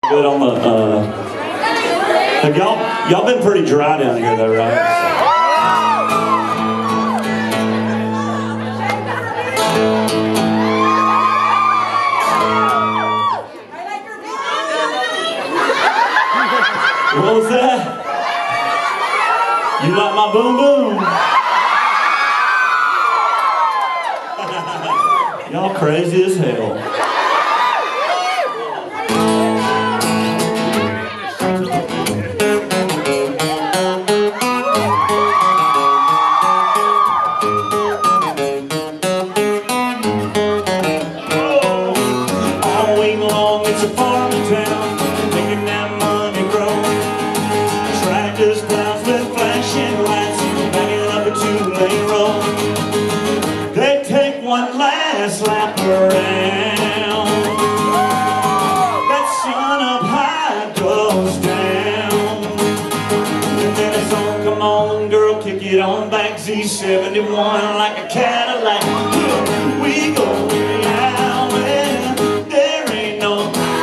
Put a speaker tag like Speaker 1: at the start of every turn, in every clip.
Speaker 1: Good on the, have y'all been pretty dry down here though, right? What was that? You like my boom boom? Y'all crazy as hell. It's a farming town, making that money grow. Tractors, plows with flashing lights, backing up a two-lane road. They take one last lap around. That sun up high goes down. And then it's on, come on girl, kick it on back. Z71 like a Cadillac. We go out and there ain't no.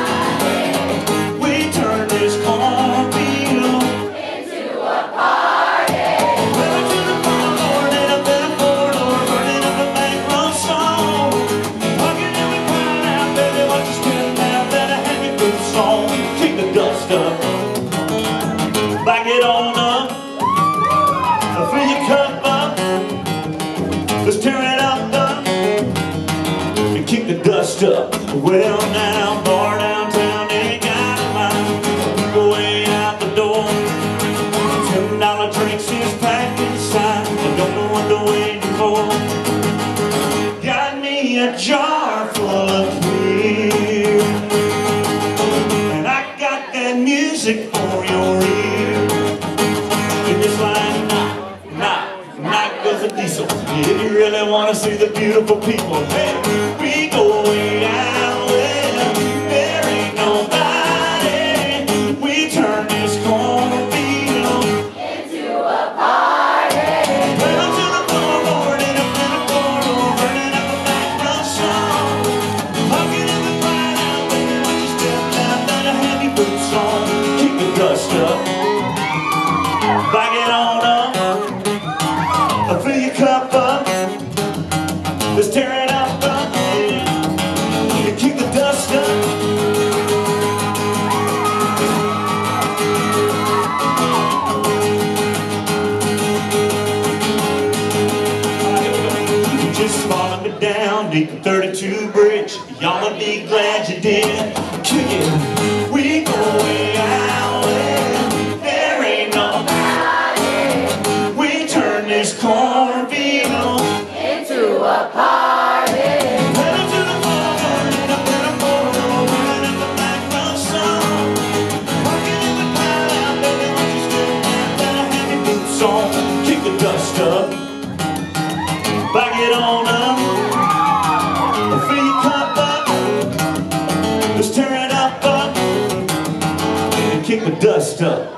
Speaker 1: Back it on up, fill your cup up, let's tear it up, and kick the dust up. Well now, bar downtown ain't got a line, go way out the door. $10 drinks is packed inside, I don't know what they're waiting for. Got me a jar full of clear, and I got that music for your ear. And just like knock goes a diesel. If you really want to see the beautiful people, hey, we go way out where there ain't nobody. We turn this cornfield into a party. Pedal to the floorboard and up in the corridor, burning up a background song. Hugging in the crowd out, baby, watch you step down, let a heavy boots on. Keep the dust up. Back it on up, fill your cup up, let's tear it up, and keep the dust up. You just followed me down deep in 32 bridge, y'all would be glad you did. Kick it, we go way out where there ain't no. This cornfield into a party. Pedal to the floorboard and up in the corridor, burning up the background song. Walking in the crowd out, baby, watch you step down, got a heavy boots on. Kick the dust up, back it on up, fill your cup up, let's tear it up, and kick the dust up.